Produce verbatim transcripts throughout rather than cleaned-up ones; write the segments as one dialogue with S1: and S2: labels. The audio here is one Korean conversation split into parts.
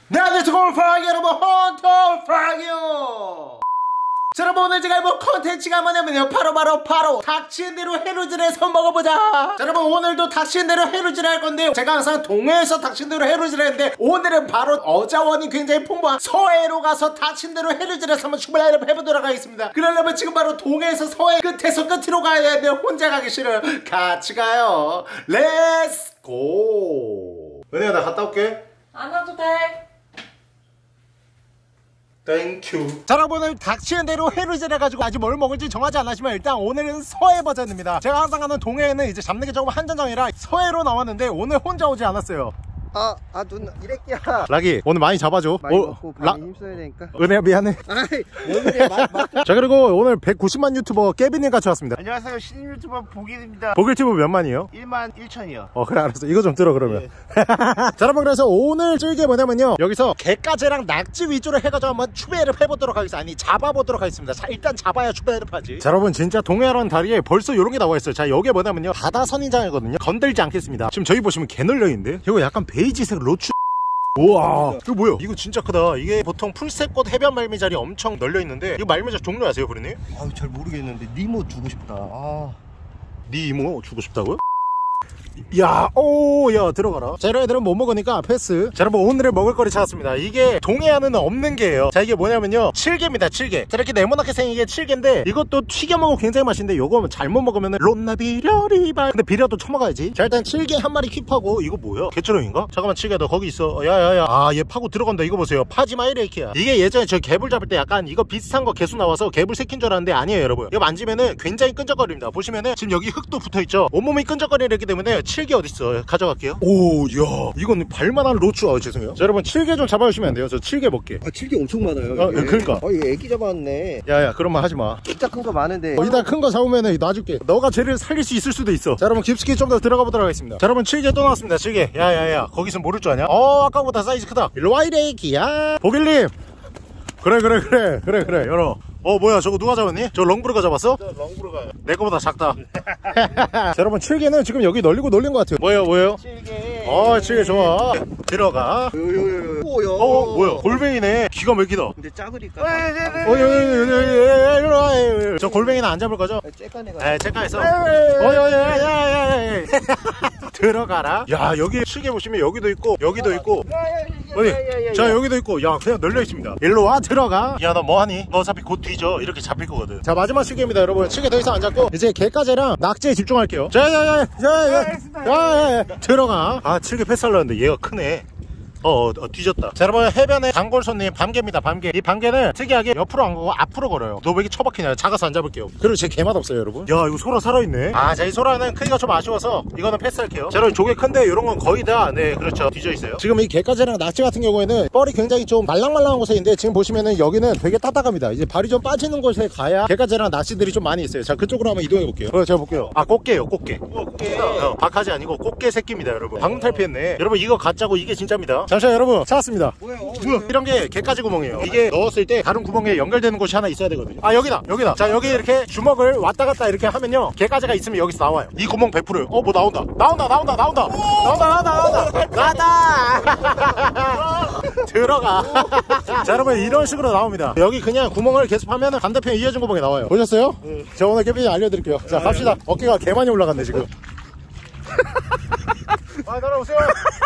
S1: 네, 안녕하세요 골프하기 여러분, 헌터파기요. 자, 여러분 오늘 제가 해볼 컨텐츠가 뭐냐면요, 바로바로 바로, 바로 닥치는 대로 해루질을 해서 먹어보자. 자, 여러분 오늘도 닥치는 대로 해루질을 할 건데요, 제가 항상 동해에서 닥치는 대로 해루질을 했는데 오늘은 바로 어자원이 굉장히 풍부한 서해로 가서 닥치는 대로 해루질을 해서 한번 출발을 해보도록 하겠습니다. 그러려면 지금 바로 동해에서 서해 끝에서 끝으로 가야 되는데 혼자 가기 싫어요. 같이 가요. 렛츠 고. 은혜야, 나 갔다 올게.
S2: 안 와도 돼.
S1: 땡큐. 자, 여러분 오늘 닥치는 대로 해루질 해가지고 아직 뭘 먹을지 정하지 않았지만 일단 오늘은 서해 버전입니다. 제가 항상 가는 동해에는 이제 잡는 게 조금 한정적이라 서해로 나왔는데 오늘 혼자 오지 않았어요.
S3: 아, 아, 눈, 이래끼야.
S1: 락이 오늘 많이 잡아줘.
S3: 많이
S1: 오,
S3: 먹고
S1: 라...
S3: 밤에 힘써야 되니까.
S1: 은혜야 미안해.
S3: 아이, 뭔 소리야. 마, 마.
S1: 자, 그리고 오늘 백구십만 유튜버 깨비님 같이 왔습니다.
S3: 안녕하세요, 신인 유튜버 복일입니다.
S1: 복일튜브 몇 만이요?
S3: 일만 일천이요.
S1: 어, 그래, 알았어. 이거 좀 들어 그러면.
S3: 네.
S1: 자, 여러분 그래서 오늘 즐길 게 뭐냐면요, 여기서 게까지랑 낙지 위주로 해가지고 한번 추배를 해보도록 하겠습니다. 아니, 잡아보도록 하겠습니다. 자, 일단 잡아야 추배를 하지. 자, 여러분 진짜 동해라는 다리에 벌써 요런 게 나와 있어요. 자, 여기에 뭐냐면요, 바다 선인장이거든요. 건들지 않겠습니다. 지금 저희 보시면 개 널려있는데 이거 약간 베이지색 로추. 우와, 이거 뭐야? 이거 진짜 크다. 이게 보통 풀새꽃 해변 말미잘이 엄청 널려있는데 이거 말미잘 종류 아세요, 브리님?
S3: 아우, 잘 모르겠는데 니모 주고 싶다. 아,
S1: 니 이모 주고 싶다고요? 야, 오, 야, 들어가라. 자, 얘네들은 못 먹으니까 패스. 자, 여러분 오늘의 먹을거리 찾았습니다. 이게 동해안은 없는 게예요. 자, 이게 뭐냐면요, 칠개입니다. 칠개. 자, 이렇게 네모나게 생긴 게 칠개인데 이것도 튀겨 먹으면 굉장히 맛있는데 요거 잘못 먹으면 론나 비려리발. 근데 비려도 처먹어야지. 자, 일단 칠개 한 마리 킵하고. 이거 뭐야? 개처럼인가? 잠깐만, 칠개 너 거기 있어. 야야야. 아, 얘 파고 들어간다. 이거 보세요. 파지마 이레이키야. 이게 예전에 저 개불 잡을 때 약간 이거 비슷한 거 개수 나와서 개불 새끼인 줄 알았는데 아니에요, 여러분. 이거 만지면은 굉장히 끈적거립니다. 보시면은 지금 여기 흙도 붙어있죠. 온몸이 끈적거리기 때문에 칠개 어딨어? 가져갈게요. 오, 야, 이건 발만한 로추. 아, 죄송해요. 자, 여러분 칠개 좀 잡아주시면 안 돼요? 저 칠개 먹게.
S3: 아, 칠개 엄청 많아요.
S1: 어, 그러니까.
S3: 어, 이거 애기 잡았네.
S1: 야야, 그런 말 하지 마.
S3: 진짜 큰 거 많은데.
S1: 어, 이따 큰 거 잡으면 놔줄게. 너가 쟤를 살릴 수 있을 수도 있어. 자, 여러분 깊숙이 좀 더 들어가 보도록 하겠습니다. 자, 여러분 칠개 또 나왔습니다. 칠개. 야야야, 거기서 모를 줄 아냐? 어, 아까보다 사이즈 크다. 일로 와 이래기야. 복일님. 그래 그래 그래 그래 그래 열어. 어, 뭐야, 저거 누가 잡았니? 저 렁브르가 잡았어? 저 렁브르가요. 내 거보다 작다. 자, 여러분 칠개는 지금 여기 널리고 놀린 것 같아요. 뭐예요 뭐예요?
S3: 칠개.
S1: 어, 칠개 좋아. 들어가.
S3: 요요요요. 오요.
S1: 어, 뭐야, 골뱅이네. 기가 막히다.
S3: 근데 작으니까.
S1: 어, 일로 와. 저 골뱅이는 안 잡을 거죠?
S3: 째까네가.
S1: 에, 째까에서. 어여여여여여. 들어가라. 야, 여기 칠개 보시면 여기도 있고 여기도 있고. 어디? 자, 여기도 있고. 야, 그냥 널려 있습니다. 일로 와, 들어가. 야, 너 뭐하니? 너 어차피 곧 뒤져. 이렇게 잡힐 거거든. 자, 마지막 칠개입니다, 여러분. 칠개 더 이상 안 잡고 이제 게까지랑 낙지에 집중할게요. 자, 야, 야, 야, 야, 야, 야, 들어가. 아, 칠개 패스하려는데 얘가 크네. 어, 어, 어, 뒤졌다. 자, 여러분 해변에 단골 손님 밤개입니다. 밤개. 이 밤개는 특이하게 옆으로 안 가고 앞으로 걸어요. 너 왜 이렇게 처박히냐? 작아서 안 잡을게요. 그리고 제 개맛 없어요, 여러분. 야, 이거 소라 살아있네. 아, 자, 이 소라는 크기가 좀 아쉬워서 이거는 패스할게요. 자, 여러분 조개 큰데 이런 건 거의 다, 네, 그렇죠, 뒤져 있어요. 지금 이 게까지랑 낙지 같은 경우에는 뻘이 굉장히 좀 말랑말랑한 곳에 있는데 지금 보시면은 여기는 되게 딱딱합니다. 이제 발이 좀 빠지는 곳에 가야 게까지랑 낙지들이 좀 많이 있어요. 자, 그쪽으로 한번 이동해 볼게요. 어, 제가 볼게요. 아, 꽃게요, 꽃게. 꽃게. 어, 박하지 아니고 꽃게 새끼입니다, 여러분. 방금 탈피했네. 여러분 이거 가짜고 이게 진짜입니다. 잠시만, 여러분 찾았습니다. 뭐야, 어, 뭐야? 이런 게 게까지 구멍이에요. 이게 넣었을 때 다른 구멍에 연결되는 곳이 하나 있어야 되거든요. 아, 여기다, 여기다. 자, 여기 이렇게 주먹을 왔다 갔다 이렇게 하면요, 게까지가 있으면 여기서 나와요. 이 구멍 백 퍼센트예요. 어, 뭐 나온다. 나온다, 나온다, 나온다. 나온다, 나온다, 나온다. 나왔다. 들어가. 자, 여러분 이런 식으로 나옵니다. 여기 그냥 구멍을 계속 하면 반대편 이어진 구멍이 나와요. 보셨어요? 네. 자, 오늘 깨비님 알려드릴게요. 자, 갑시다. 어깨가 개 많이 올라갔네 지금. 아, 따라오세요.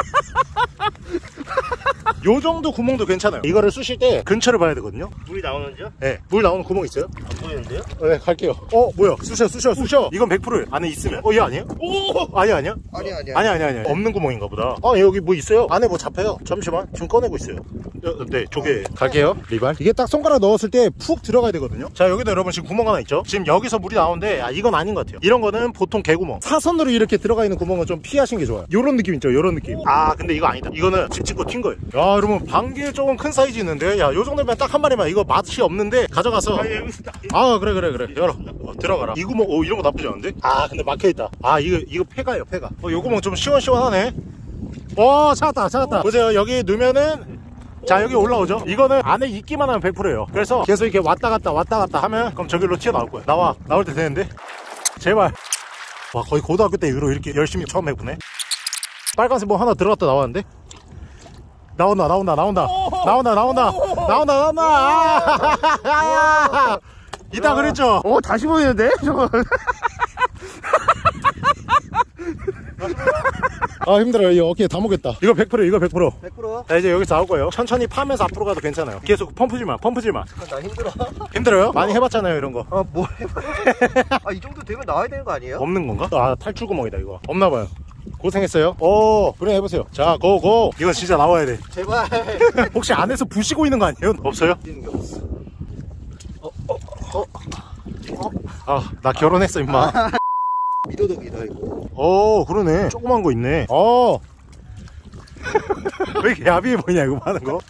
S1: 요 정도 구멍도 괜찮아요. 이거를 쑤실 때 근처를 봐야 되거든요.
S3: 물이 나오는지요?
S1: 네, 물 나오는 구멍 있어요?
S3: 안 보이는데요?
S1: 네, 갈게요. 어, 뭐야? 쑤셔, 쑤셔, 쑤셔. 이건 백 퍼센트예요. 안에 있으면. 어, 얘 아니에요? 오! 아니, 아니야?
S3: 아니, 아니.
S1: 아니, 아니, 아니. 없는 구멍인가 보다. 아, 여기 뭐 있어요? 안에 뭐 잡혀요. 잠시만. 지금 꺼내고 있어요. 어, 네, 조개. 갈게요. 리발. 이게 딱 손가락 넣었을 때 푹 들어가야 되거든요. 자, 여기도 여러분 지금 구멍 하나 있죠? 지금 여기서 물이 나오는데, 아, 이건 아닌 것 같아요. 이런 거는 보통 개구멍. 사선으로 이렇게 들어가 있는 구멍은 좀 피하시는 게 좋아요. 요런 느낌 있죠? 요런 느낌. 아, 근데 이거 아니다. 이거는 집 짓고 튄 거예요. 야, 여러분, 방귀 조금 큰 사이즈 있는데, 야, 요 정도면 딱 한 마리만. 이거 맛이 없는데 가져가서. 아, 그래, 그래, 그래. 열어. 어, 들어가라. 이 구멍, 오, 이런 거 나쁘지 않은데? 아, 근데 막혀있다. 아, 이거, 이거 폐가예요, 폐가. 어, 요 구멍 좀 시원시원하네. 어, 찾았다, 찾았다. 보세요. 여기 넣으면은, 자, 여기 올라오죠? 이거는 안에 있기만 하면 백 퍼센트예요. 그래서 계속 이렇게 왔다 갔다 왔다 갔다 하면 그럼 저기로 튀어나올 거야. 나와. 나올 때 되는데. 제발. 와, 거의 고등학교 때 이후로 이렇게 열심히 처음 해보네. 빨간색 뭐 하나 들어갔다 나왔는데. 나온다 나온다 나온다 나온다 나온다 나온다 나온다. 아! 이따 그랬죠?
S3: 오 다시 보이는데? 저거.
S1: 아 힘들어요. 이 어깨 다 먹겠다. 이거 백 퍼센트 이거 백 퍼센트.
S3: 백 퍼센트?
S1: 자 이제 여기서 나올 거예요. 천천히 파면서 앞으로 가도 괜찮아요. 계속 펌프지마 펌프지마.
S3: 나 힘들어.
S1: 힘들어요? 많이 해봤잖아요 이런 거.
S3: 아 뭐 해봐. 아이 정도 되면 나와야 되는 거 아니에요?
S1: 없는 건가? 아 탈출구멍이다 이거. 없나봐요. 고생했어요. 오 그래 해보세요. 자 고고. 이건 진짜 나와야 돼.
S3: 제발.
S1: 혹시 안에서 부시고 있는 거 아니에요? 없어요?
S3: 뛰는 게 없어.
S1: 아 나 결혼했어 임마.
S3: 미더덕이다 이거.
S1: 오 그러네. 조그만 거 있네. 어. 왜 이렇게 야비해 보이냐 이거 하는 거?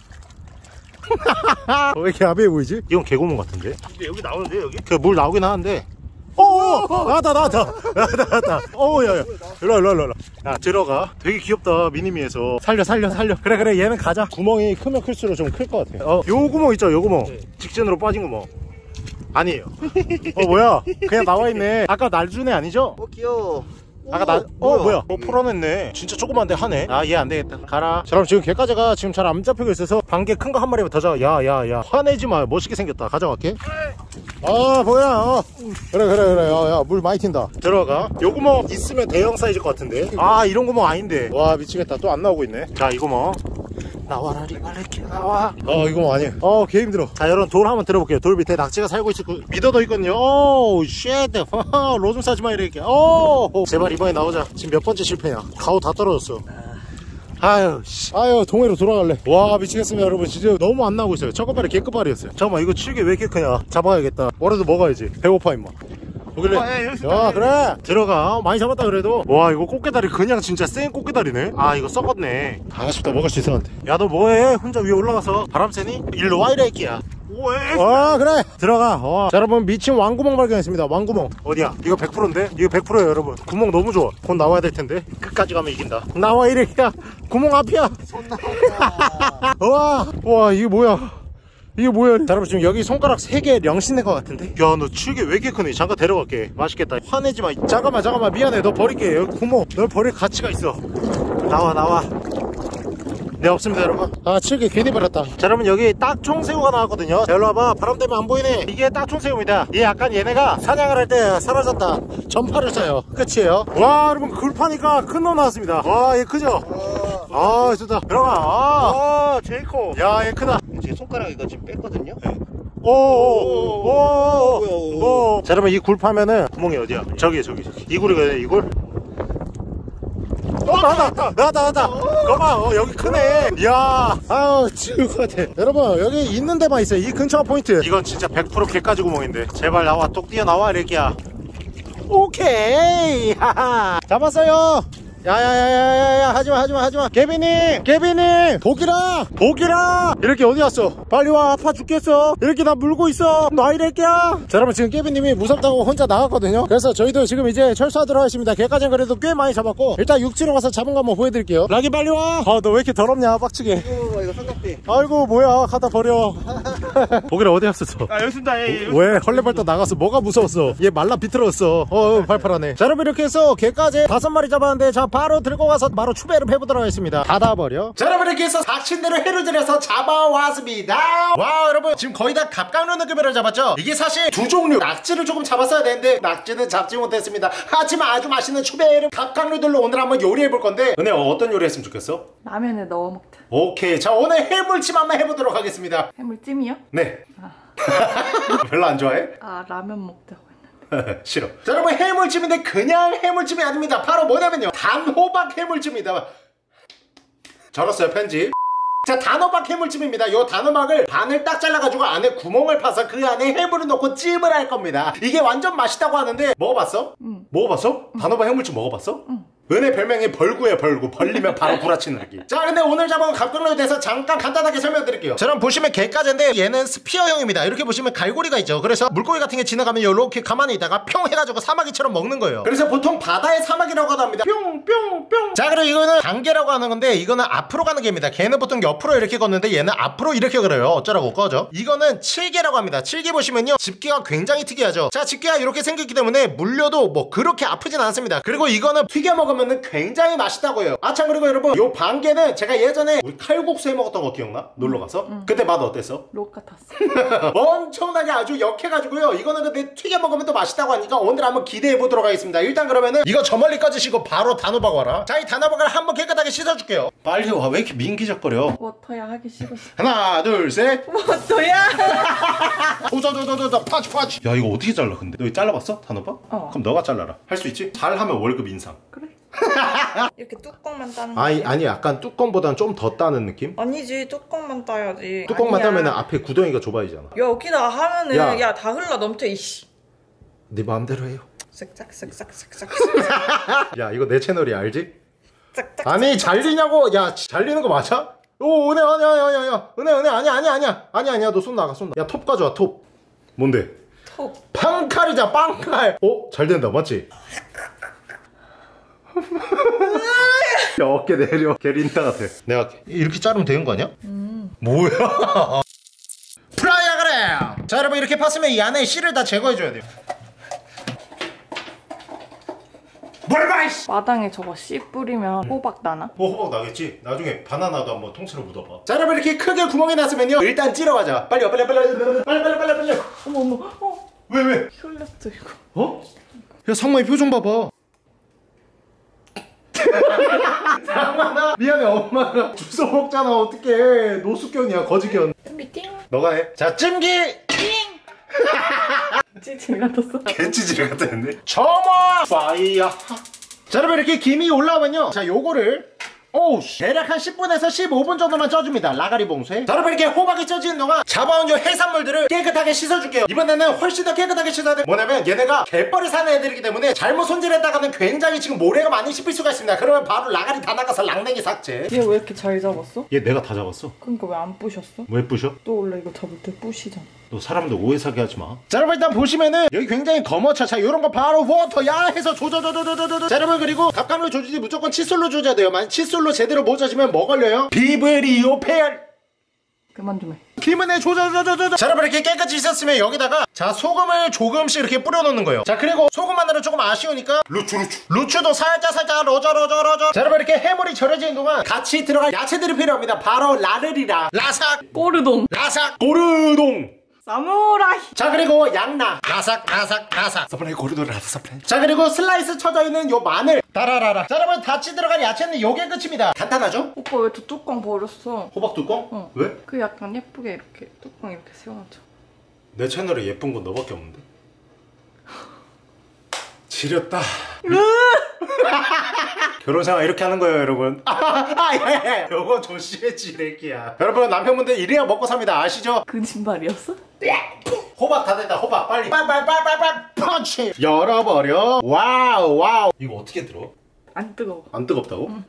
S1: 왜 이렇게 야비해 보이지? 이건 개구멍 같은데?
S3: 근데 여기 나오는데 여기?
S1: 그 물 나오긴 하는데. 오 나왔다 나왔다 나왔다 나왔다. 오 야야 일로와 일로와 일로와. 야 들어가. 되게 귀엽다. 미니미에서 살려 살려 살려. 그래 그래 얘는 가자. 구멍이 크면 클수록 좀 클 것 같아. 어, 요 구멍 있죠 요 구멍.
S3: 네.
S1: 직진으로 빠진 구멍 아니에요. 어 뭐야 그냥 나와있네. 아까 날주네 아니죠?
S3: 어 귀여워.
S1: 아까 나, 어 뭐야 어 풀어냈네. 진짜 조그만데 하네. 아 얘 안되겠다 가라. 자 그럼 지금 개까지가 지금 잘 안 잡히고 있어서 반개 큰 거 한 마리만 더 잡아. 야야야 화내지마. 멋있게 생겼다. 가져갈게. 아 뭐야 어. 그래 그래 그래 야야 물 많이 튄다. 들어가. 요 구멍 있으면 대형 사이즈일 것 같은데. 아 이런 구멍 아닌데. 와 미치겠다. 또 안 나오고 있네. 자 이 구멍 나와라 리발레키 나와. 어 이거 뭐 아니에요. 어 개 힘들어. 자 여러분 돌 한번 들어볼게요. 돌 밑에 낙지가 살고 있을 거 미더도 있거든요. 오우 쉣 로좀 싸지마 이렇게. 오 제발 이번에 나오자. 지금 몇 번째 실패냐. 가오 다 떨어졌어. 아유 씨. 아유 동해로 돌아갈래. 와 미치겠습니다 여러분. 진짜 너무 안 나오고 있어요. 첫 끝발이 개끝발이었어요. 잠깐만 이거 칠개 왜 이렇게 크냐. 잡아야겠다. 뭐라도 먹어야지. 배고파 임마. 오길래 야 그래 들어가. 많이 잡았다 그래도. 와 이거 꽃게다리 그냥 진짜 센 꽃게다리네. 아 이거 썩었네. 아쉽다 먹을 수 있었는데. 야 너 뭐해 혼자 위에 올라가서 바람 쐬니? 일로 와 이래 끼야. 아 그래 들어가. 어. 자 여러분 미친 왕구멍 발견했습니다. 왕구멍 어디야? 이거 백 퍼센트인데? 이거 백 퍼센트예요 여러분. 구멍 너무 좋아. 곧 나와야 될 텐데. 끝까지 가면 이긴다. 나와 이래야. 구멍 앞이야.
S3: 손 나와.
S1: 와, 와 이게 뭐야? 이게 뭐야? 자, 여러분 지금 여기 손가락 세 개 명신된 것 같은데? 야 너 칠개 왜 이렇게 크니? 잠깐 데려갈게. 맛있겠다. 화내지마. 잠깐만 잠깐만 미안해. 너 버릴게. 여기 구멍 널 버릴 가치가 있어. 나와 나와. 네 없습니다 여러분. 아 칠개 괜히 버렸다. 자 여러분 여기 딱총새우가 나왔거든요. 자 일로 와봐. 바람 때문에 안 보이네. 이게 딱총새우입니다. 얘 약간 얘네가 사냥을 할 때 사라졌다 전파를 써요. 끝이에요. 와 여러분 굴 파니까 큰 놈 나왔습니다. 와 얘 크죠? 아 좋다. 들어가. 아 제이코. 야 얘 크다.
S3: 제 손가락 이거 지금 뺐거든요.
S1: 오오오오오. 자 여러분 이 굴 파면은 구멍이 어디야? 저기 저기 저기. 이 굴이거든요 이 굴. 어 나왔다 나왔다 나왔다. 거봐 어, 여기 크네. 이야 아우 지울 것 같아. 여러분 여기 있는 데만 있어요. 이 근처가 포인트. 이건 진짜 백 퍼센트 개까지 구멍인데. 제발 나와 똑 뛰어나와 이래끼야. 오케이 하하 잡았어요. 야야야야야야 하지마 하지마 하지마. 개비님 개비님 복이라 복이라. 이렇게 어디 갔어? 빨리 와. 아파 죽겠어. 이렇게 나 물고 있어. 너 이래끼야. 자 여러분 지금 개비님이 무섭다고 혼자 나갔거든요. 그래서 저희도 지금 이제 철수하도록 하겠습니다. 개까지는 그래도 꽤 많이 잡았고 일단 육지로 가서 잡은 거 한번 보여드릴게요. 락이 빨리 와. 아 너 왜 이렇게 더럽냐 빡치게.
S3: 이거 이거 삼각대.
S1: 아이고 뭐야 갖다 버려. 복이라 어디 갔었어?
S3: 아 여기 있습니다.
S1: 왜 헐레벌떡 나갔어? 뭐가 무서웠어? 얘 말라 비틀었어. 어 팔팔하네. 자 여러분 이렇게 해서 개까지 다섯 마리 잡았는데 자 바로 들고 가서 바로 추배를 해보도록 하겠습니다. 닫아버려. 자 여러분 이렇게 해서 닥친대로 해를 들여서 잡아왔습니다. 와 여러분 지금 거의 다 갑각류 느낌으로 잡았죠. 이게 사실 두 종류 낙지를 조금 잡았어야 되는데 낙지는 잡지 못했습니다. 하지만 아주 맛있는 추배를 갑각류들로 오늘 한번 요리해볼 건데 은혜 어떤 요리 했으면 좋겠어?
S2: 라면에 넣어 먹자.
S1: 오케이 자 오늘 해물찜 한번 해보도록 하겠습니다.
S2: 해물찜이요?
S1: 네. 별로 안 좋아해?
S2: 아 라면 먹자고 했는데.
S1: 싫어. 자 여러분 해물찜인데 그냥 해물찜이 아닙니다. 바로 뭐냐면요 단호박 해물찜입니다. 적었어요 편집. 자 단호박 해물찜입니다. 요 단호박을 반을 딱 잘라가지고 안에 구멍을 파서 그 안에 해물을 넣고 찜을 할 겁니다. 이게 완전 맛있다고 하는데 먹어봤어?
S2: 응.
S1: 먹어봤어? 응. 단호박 해물찜 먹어봤어?
S2: 응.
S1: 은혜 별명이 벌구예요 벌구. 벌리면 바로 구라치는 느낌. 자 근데 오늘 잡은 갑각류에 대해서 잠깐 간단하게 설명드릴게요. 자 그럼 보시면 개까지인데 얘는 스피어형입니다. 이렇게 보시면 갈고리가 있죠. 그래서 물고기 같은 게 지나가면 이렇게 가만히 있다가 뿅 해가지고 사마귀처럼 먹는 거예요. 그래서 보통 바다의 사마귀라고 합니다. 뿅뿅뿅. 자 그리고 이거는 단개라고 하는 건데 이거는 앞으로 가는 개입니다. 걔는 보통 옆으로 이렇게 걷는데 얘는 앞으로 이렇게 걸어요. 어쩌라고 꺼져. 이거는 칠개라고 합니다. 칠개 보시면요 집게가 굉장히 특이하죠. 자 집게가 이렇게 생겼기 때문에 물려도 뭐 그렇게 아프진 않습니다. 그리고 이거는 튀겨 먹으면 먹으면 굉장히 맛있다고 해요. 아 참 그리고 여러분 요 반개는 제가 예전에 우리 칼국수 해 먹었던 거 기억나? 놀러가서?
S2: 응.
S1: 그때 맛 어땠어?
S2: 록 같았어.
S1: 엄청나게 아주 역해가지고요. 이거는 근데 튀겨 먹으면 또 맛있다고 하니까 오늘 한번 기대해보도록 하겠습니다. 일단 그러면은 이거 저 멀리 꺼지시고 바로 단호박 와라. 자, 이 단호박을 한번 깨끗하게 씻어줄게요. 빨리 와. 왜 이렇게 민기적거려?
S2: 워터야 하기 싫었어.
S1: 하나 둘 셋.
S2: 워터야.
S1: 도저도저도저 파치 파치. 야 이거 어떻게 잘라 근데? 너 이거 잘라봤어? 단호박?
S2: 어.
S1: 그럼 너가 잘라라. 할 수 있지? 잘하면 월급 인상.
S2: 그래. 이렇게 뚜껑만 따는 거.
S1: 아니 아니 약간 뚜껑보다는 좀 더 따는 느낌?
S2: 아니지, 뚜껑만 따야지.
S1: 뚜껑만
S2: 아니야.
S1: 따면 앞에 구덩이가 좁아지잖아.
S2: 여기다 하면은
S1: 야.
S2: 야 다 흘러 넘쳐 이씨.
S1: 네 마음대로 해요.
S2: 쓱싹 쓱싹 쓱싹
S1: 야 이거 내 채널이야 알지?
S2: 쓱싹.
S1: 아니 잘리냐고. 야 잘리는 거 맞아? 오 은혜 아니야 아니야 아니야 은혜 은혜 아니야 아니야 아니야 아니야 아니야 너 손 나가 손 나가. 야 톱 가져와 톱. 뭔데?
S2: 톱.
S1: 빵칼이자 빵칼. 어? 잘 된다 맞지? 야 어깨 내려. 게린다 같아. 내가 이렇게 자르면 되는 거 아니야? 음. 뭐야? 프라이야 그래. 자 여러분 이렇게 팠으면 이 안에 씨를 다 제거해줘야 돼요. 뭘 봐 이씨.
S2: 마당에 저거 씨 뿌리면 호박 나나?
S1: 뭐 호박 나겠지? 나중에 바나나도 한번 통째로 묻어봐. 자 여러분 이렇게 크게 구멍이 났으면요 일단 찌러가자. 빨리 와 빨리 빨리 빨리 빨리 빨리 빨리 빨리.
S2: 어머 어머. 어.
S1: 왜 왜?
S2: 흘렸어 이거.
S1: 어? 야 상마의 표정 봐봐. 상마나 미안해 엄마가 주워 먹잖아. 어떡해. 노숙견이야 거지견.
S2: 미팅.
S1: 너가 해. 자 찜기.
S2: 찌질 같았어.
S1: 개찌질 같다 했네. 점화 파이어. 자 여러분 이렇게 김이 올라오면요 자 요거를 오우 대략 한 십 분에서 십오 분 정도만 쪄줍니다. 라가리 봉쇄. 자 여러분 이렇게 호박이 쪄지는 동안 잡아온 요 해산물들을 깨끗하게 씻어줄게요. 이번에는 훨씬 더 깨끗하게 씻어야 돼. 뭐냐면 얘네가 갯벌에 사는 애들이기 때문에 잘못 손질했다가는 굉장히 지금 모래가 많이 씹힐 수가 있습니다. 그러면 바로 라가리 다 나가서 랑냉이 삭제.
S2: 얘 왜 이렇게 잘 잡았어?
S1: 얘 내가 다 잡았어.
S2: 그러니까 왜 안 부셨어?
S1: 왜 부셔?
S2: 또 원래 이거 잡을 때 부시잖아.
S1: 너 사람들 오해 사게 하지 마. 자 여러분 일단 보시면은 여기 굉장히 거머차. 자 요런 거 바로 워터야 해서 조져조져조져조져. 자 여러분 그리고 갑각류 조지지 무조건 칫솔로 조져야 돼요. 만약 칫솔로 제대로 못 조지면 뭐 걸려요? 비브리오 페알.
S2: 그만 좀 해.
S1: 김은혜 조져조져조져. 자 여러분 이렇게 깨끗이 씻었으면 여기다가 자 소금을 조금씩 이렇게 뿌려놓는 거예요. 자 그리고 소금만으로 조금 아쉬우니까 루추 루추 루추도 살짝 살짝 로저 로저 로저. 자 여러분 이렇게 해물이 절여지는 동안 같이 들어갈 야채들이 필요합니다. 바로 라르리라 라삭
S2: 꼬르동.
S1: 라삭 고르동.
S2: 사무라이.
S1: 자 그리고 양나 라삭 라삭 라삭 서플라이 고르도 라삭 서플라이. 자 그리고 슬라이스 쳐져 있는 요 마늘 따라라라. 자 여러분 같이 들어갈 야채는 요게 끝입니다. 간단하죠?
S2: 오빠 왜 저 뚜껑 버렸어?
S1: 호박 뚜껑?
S2: 어.
S1: 왜?
S2: 그 약간 예쁘게 이렇게 뚜껑 이렇게 세워놔줘.
S1: 내 채널에 예쁜 건 너밖에 없는데. 지렸다. 결혼생활 이렇게 하는 거예요 여러분. 아예 요거 조심해 지레기야. 여러분 남편분들 이래야 먹고 삽니다 아시죠?
S2: 거짓말이었어?
S1: 호박 다 됐다. 호박 빨리 빨빨빨빨빨 펀치 열어버려. 와우 와우. 이거 어떻게 들어?
S2: 안 뜨거워.
S1: 안 뜨겁다고? 응.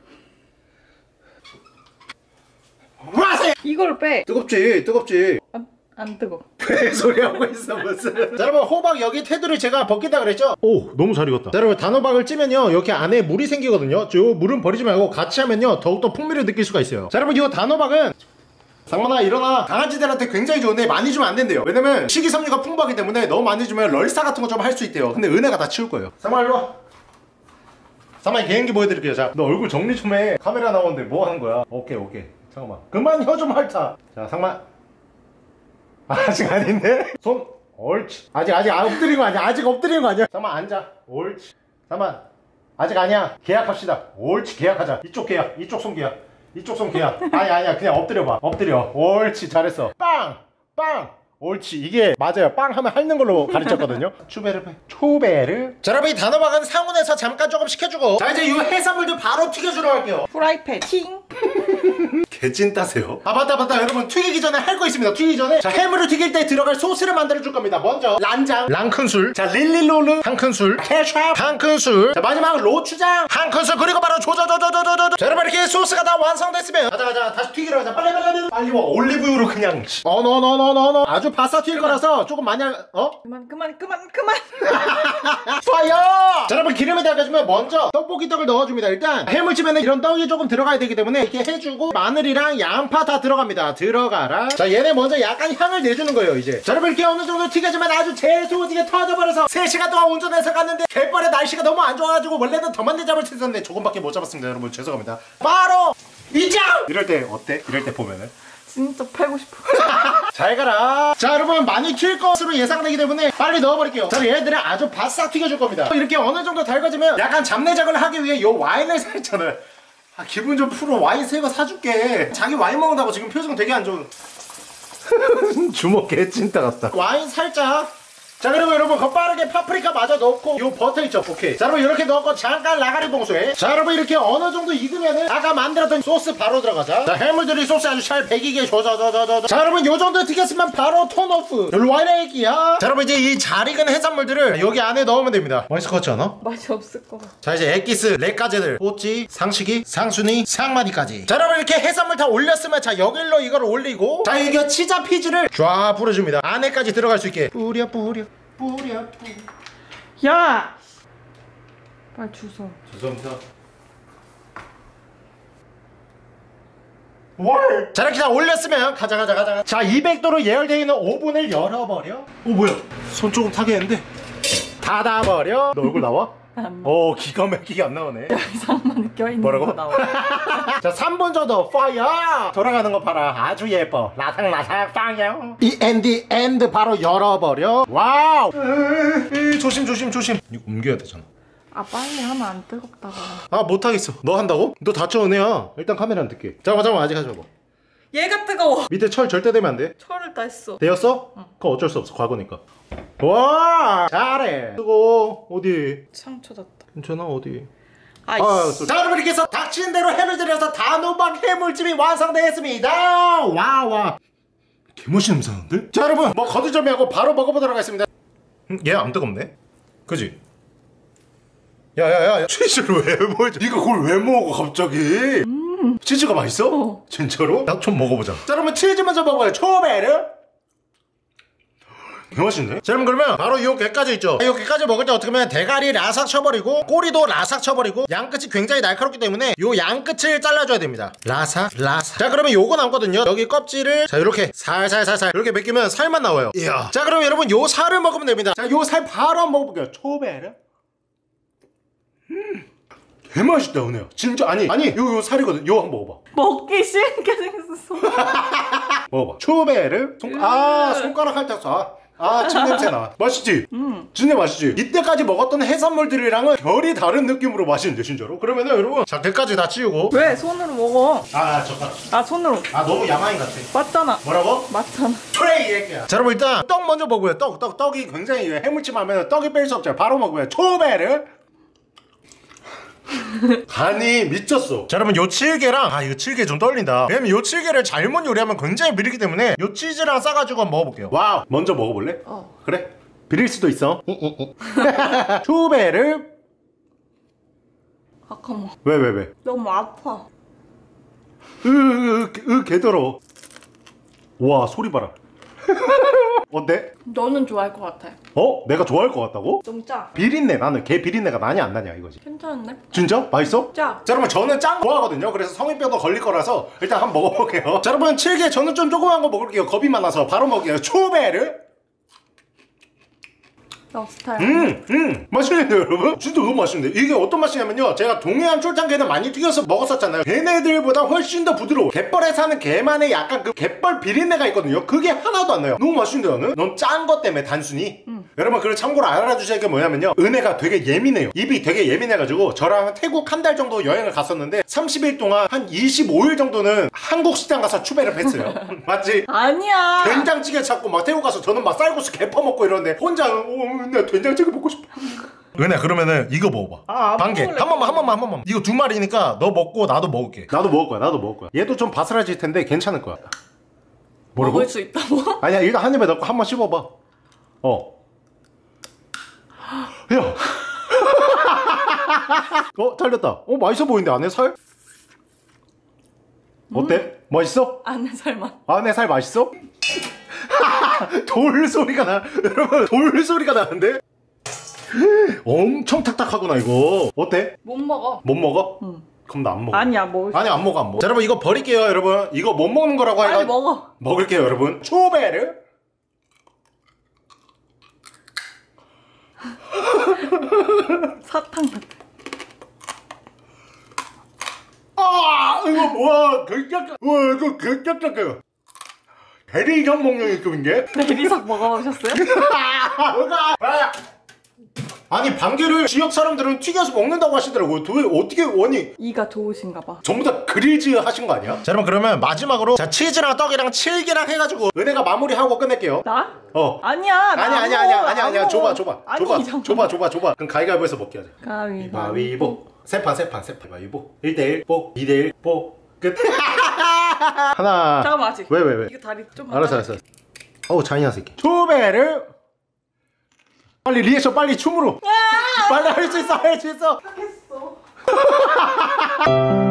S1: 와세.
S2: 이걸 빼.
S1: 뜨겁지 뜨겁지.
S2: 안, 안 뜨거워.
S1: 왜 소리 하고 있어 무슨. 자 여러분 호박 여기 테두리 제가 벗긴다 그랬죠? 오 너무 잘 익었다. 자 여러분 단호박을 찌면요 여기 안에 물이 생기거든요. 저 물은 버리지 말고 같이 하면요 더욱더 풍미를 느낄 수가 있어요. 자 여러분 이 단호박은 상만아 일어나. 강아지들한테 굉장히 좋은데 많이 주면 안 된대요. 왜냐면 식이섬유가 풍부하기 때문에 너무 많이 주면 럴사 같은 거 좀 할 수 있대요. 근데 은혜가 다 치울 거예요. 상만 일로 와. 상만 개인기 보여드릴게요. 자 너 얼굴 정리 좀 해. 카메라 나오는데 뭐 하는 거야? 오케이 오케이 잠깐만 그만 혀 좀 핥아. 자 상만 아직 아닌데? 손 옳지. 아직 아직 안 엎드린 거 아니야. 아직 엎드린 거 아니야. 잠깐만 앉아. 옳지. 잠깐만 아직 아니야. 계약합시다. 옳지 계약하자. 이쪽 계약 이쪽 손 계약 이쪽 손 계약. 아니 아니야 그냥 엎드려봐. 엎드려. 옳지 잘했어. 빵! 빵! 옳지 이게 맞아요. 빵 하면 핥는 걸로 가르쳤거든요. 추베르 초베르. 자 여러분 이 단호박은 상온에서 잠깐 조금 식혀주고 자 이제 이 해산물들 바로 튀겨주러 갈게요.
S2: 프라이팬 팅.
S1: 개찐 따세요. 아 맞다 맞다 여러분 튀기기 전에 할 거 있습니다. 튀기기 전에 자 해물을 튀길 때 들어갈 소스를 만들어 줄 겁니다. 먼저 란장 란 큰술. 자 릴릴로르 한 큰술. 케찹 한 큰술. 자 마지막 로추장 한 큰술. 그리고 바로 조조조조조조조. 자 여러분 이렇게 소스가 다 완성됐으면 가자 가자 다시 튀기러 가자. 빨리 빨리 빨리 빨리 와. 올리브유로 그냥 어너너너너너 아주 바싹 튀길 거라서 조금 많이 할... 어?
S2: 그만 그만 그만 그만.
S1: 파이어! 자 여러분 기름에 달궈주면 먼저 떡볶이 떡을 넣어줍니다. 일단 해물찜에는 이런 떡이 조금 들어가야 되기 때문에 이렇게 해주고 마늘이 파슬리랑 양파 다 들어갑니다. 들어가라. 자, 얘네 먼저 약간 향을 내주는 거예요, 이제. 자, 여러분, 이렇게 어느 정도 튀겨지면 아주 재소지게 터져버려서 세 시간 동안 운전해서 갔는데 갯벌에 날씨가 너무 안 좋아가지고 원래는 더 많이 잡을 수 있었는데 조금밖에 못 잡았습니다. 여러분, 죄송합니다. 바로 이장! 이럴 때 어때? 이럴 때 보면은
S2: 진짜 팔고 싶어.
S1: 잘 가라. 자, 여러분, 많이 튈 것으로 예상되기 때문에 빨리 넣어버릴게요. 자, 얘네들은 아주 바싹 튀겨줄 겁니다. 이렇게 어느 정도 달궈지면 약간 잡내작을 하기 위해 요 와인을 사있잖아요. 아, 기분 좀 풀어. 와인 새 거 사줄게. 자기 와인 먹는다고 지금 표정 되게 안 좋은. 주먹 개찐따 같다. 와인 살짝. 자, 그리고 여러분, 그 빠르게 파프리카 마저 넣고 요 버터 있죠? 오케이. 자, 여러분, 이렇게 넣고 잠깐 라가리 봉수에. 자, 여러분, 이렇게 어느 정도 익으면은 아까 만들었던 소스 바로 들어가자. 자, 해물들이 소스 아주 잘 배기게 줘줘줘줘줘. 자, 여러분, 요 정도 튀겼으면 바로 톤오프. 와이레이키야. 자, 여러분, 이제 이 잘 익은 해산물들을 여기 안에 넣으면 됩니다. 맛있을 것 같지 않아?
S2: 맛이 없을 것 같아.
S1: 자, 이제 엑기스, 렉가제들, 꼬치, 상식이, 상순이, 상마니까지. 자, 여러분, 이렇게 해산물 다 올렸으면 자, 여길로 이걸 올리고 자, 이게 치자 피즈를 쫙 뿌려줍니다. 안에까지 들어갈 수 있게 뿌려 뿌려 뿌려 뿌려.
S2: 야! 빨리 주워.
S1: 죄송합니다. 월! 자, 이렇게 다 올렸으면 가자 가자 가자. 자, 이백 도로 예열되어 있는 오븐을 열어버려. 어, 뭐야? 손 조금 타게 했는데 닫아버려. 너 얼굴 나와?
S2: 안
S1: 오, 기가 막히게 안 나오네.
S2: 이상만 껴있는
S1: 뭐라고?
S2: 거 나와.
S1: 자, 삼 분 정도 파이어 돌아가는 거 봐라. 아주 예뻐. 라삭라삭 파이어. 이 엔디 엔드 바로 열어버려. 와우. 에이, 조심 조심 조심. 이거 옮겨야 되잖아.
S2: 아, 빨리 하면 안 뜨겁다고.
S1: 아, 못하겠어. 너 한다고? 너 다쳐, 은혜야. 일단 카메라 안 뜰게. 잠깐만 잠깐만 아직 하지 마봐.
S2: 얘가 뜨거워.
S1: 밑에 철 절대 대면 안 돼.
S2: 철을 다 했어.
S1: 되었어?
S2: 응.
S1: 그거 어쩔 수 없어. 과거니까. 와, 잘해. 뜨거워. 어디?
S2: 상처 났다.
S1: 괜찮아, 어디?
S2: 아이씨.
S1: 아, 자, 여러분, 이렇게 해서 닥친 대로 해를 들여서 단호박 해물찜이 완성되었습니다. 와, 와. 개멋있는 냄새 나는데? 자, 여러분, 뭐 거두절미하고 바로 먹어보도록 하겠습니다. 음, 얘 안 뜨겁네? 그지? 야야야, 치즈를 왜 먹어? 이거 그걸 왜 먹어 갑자기? 음. 치즈가 맛있어?
S2: 어.
S1: 진짜로? 나 좀 먹어보자. 자, 여러분, 치즈 먼저 먹어요. 초베르. 개맛있네. 자, 여러분, 그러면 바로 요 개까지 있죠. 요 개까지 먹을 때 어떻게 보면 대가리 라삭 쳐버리고 꼬리도 라삭 쳐버리고 양끝이 굉장히 날카롭기 때문에 요 양끝을 잘라줘야 됩니다. 라삭 라삭. 자, 그러면 요거 남거든요. 여기 껍질을 자, 요렇게 살살살살 이렇게 벗기면 살만 나와요. 이야. 자, 그럼 여러분 요 살을 먹으면 됩니다. 자, 요 살 바로 한번 먹어볼게요. 초베르. 음, 개맛있다, 은혜야. 진짜. 아니 아니 요 요 살이거든. 요 한번 먹어봐.
S2: 먹기 싫게 생겼어.
S1: 먹어봐. 초베르. 손, 아, 손가락 핥았어. 아, 아, 침 냄새 나. 맛있지?
S2: 음.
S1: 진짜 맛있지? 이때까지 먹었던 해산물들이랑은 결이 다른 느낌으로 맛있는데, 진짜로? 그러면은 여러분, 자, 개까지 다 치우고.
S2: 왜 손으로 먹어?
S1: 아, 젓가락.
S2: 아, 손으로.
S1: 아, 너무 야마인 같아.
S2: 맞잖아.
S1: 뭐라고?
S2: 맞잖아.
S1: 트레이 얘기야. 자, 여러분, 일단 떡 먼저 먹어요. 떡, 떡, 떡이 굉장히 해물찜 하면 떡이 뺄 수 없잖아. 바로 먹어요. 초베르. 간이 미쳤어. 자, 여러분, 요 칠개랑 아, 이거 칠개 좀 떨린다. 왜냐면 요 칠개를 잘못 요리하면 굉장히 비리기 때문에 요 치즈랑 싸가지고 한번 먹어볼게요. 와우. 먼저 먹어볼래?
S2: 어.
S1: 그래? 비릴 수도 있어. 초베르.
S2: 잠깐만.
S1: 왜, 왜, 왜?
S2: 너무 아파.
S1: 으, 으, 으, 개더러. 와, 소리 봐라. 어때?
S2: 너는 좋아할 것 같아.
S1: 어? 내가 좋아할 것 같다고?
S2: 좀 짜.
S1: 비린내. 나는 개 비린내가 나냐 안 나냐 이거지.
S2: 괜찮은데?
S1: 진짜? 맛있어?
S2: 짜.
S1: 자, 여러분, 저는 짠 거 좋아하거든요. 그래서 성인병도 걸릴 거라서 일단 한번 먹어볼게요. 자, 여러분, 칠개 저는 좀 조그만 거 먹을게요. 겁이 많아서 바로 먹을게요. 초베르.
S2: 너 스타일.
S1: 음, 음, 맛있는데요, 여러분? 진짜 너무 맛있는데? 이게 어떤 맛이냐면요, 제가 동해안 쫄짱게는 많이 튀겨서 먹었었잖아요. 걔네들보다 훨씬 더 부드러워. 갯벌에 사는 개만의 약간 그 갯벌 비린내가 있거든요. 그게 하나도 안 나요. 너무 맛있는데, 나는? 넌 짠 것 때문에 단순히. 음. 여러분, 그걸 참고로 알아주셔야 할 게 뭐냐면요, 은혜가 되게 예민해요. 입이 되게 예민해가지고 저랑 태국 한 달 정도 여행을 갔었는데 삼십 일 동안 한 이십오 일 정도는 한국 식당 가서 추배를 했어요. 맞지?
S2: 아니야.
S1: 된장찌개 찾고 막 태국 가서 저는 막 쌀국수 개 퍼먹고 이러는데 혼자 어, 나 된장찌개 먹고 싶어. 은혜, 그러면은 이거 먹어봐.
S2: 아,
S1: 반개. 한 번만 한 번만 한 번만. 이거 두 마리니까 너 먹고 나도 먹을게. 나도 먹을 거야. 나도 먹을 거야. 얘도 좀 바스라질 텐데 괜찮을 거야. 뭐라고?
S2: 먹을 수 있다고?
S1: 아니야, 일단 한 입에 넣고 한 번 씹어봐. 어. 야. 어, 잘렸다. 어, 맛있어 보이는데 안에 살? 어때? 음. 맛있어?
S2: 안에 살만.
S1: 안에 살 맛있어? 돌 소리가 나. 여러분, 돌 소리가 나는데? 엄청 탁탁하구나 이거. 어때?
S2: 못 먹어.
S1: 못 먹어?
S2: 응.
S1: 그럼 나 안 먹어.
S2: 아니야 먹을
S1: 아니 안 먹어 안 먹어. 자 여러분 이거 버릴게요 여러분. 이거 못 먹는 거라고
S2: 빨리
S1: 해가
S2: 먹어.
S1: 먹을게요 여러분. 초베르.
S2: 사탕 같아.
S1: 아 이거 뭐야 결정적. 와 이거 결정적. 대리점 먹는 느낌인데?
S2: 대리석 먹어보셨어요?
S1: 아니 방귀를 지역 사람들은 튀겨서 먹는다고 하시더라고요. 도대체 어떻게 원이
S2: 이가 좋으신가 봐.
S1: 전부 다 그릴즈 하신 거 아니야? 자 여러분 그러면 마지막으로 자 치즈랑 떡이랑 칠기랑 해가지고 은혜가 마무리하고 끝낼게요.
S2: 나?
S1: 어
S2: 아니야.
S1: 아니 아니 아니 아니 아니 줘봐 줘봐
S2: 아니,
S1: 줘봐
S2: 잠깐만.
S1: 줘봐 줘봐 줘봐. 그럼 가위가위보에서 먹게 하자.
S2: 가위바위보.
S1: 세판 세판 세판 가위바위보. 일 대 일 뽀 이 대 일 뽀 끝. 하나.
S2: 잠깐만 아직.
S1: 왜 왜 왜?
S2: 이거 다리 좀.
S1: 알았어 알았어. 어우 잔인한 새끼. 초베르. 빨리 리액션 빨리 춤으로. 빨리 할 수 있어 할 수 있어.
S2: 하겠어.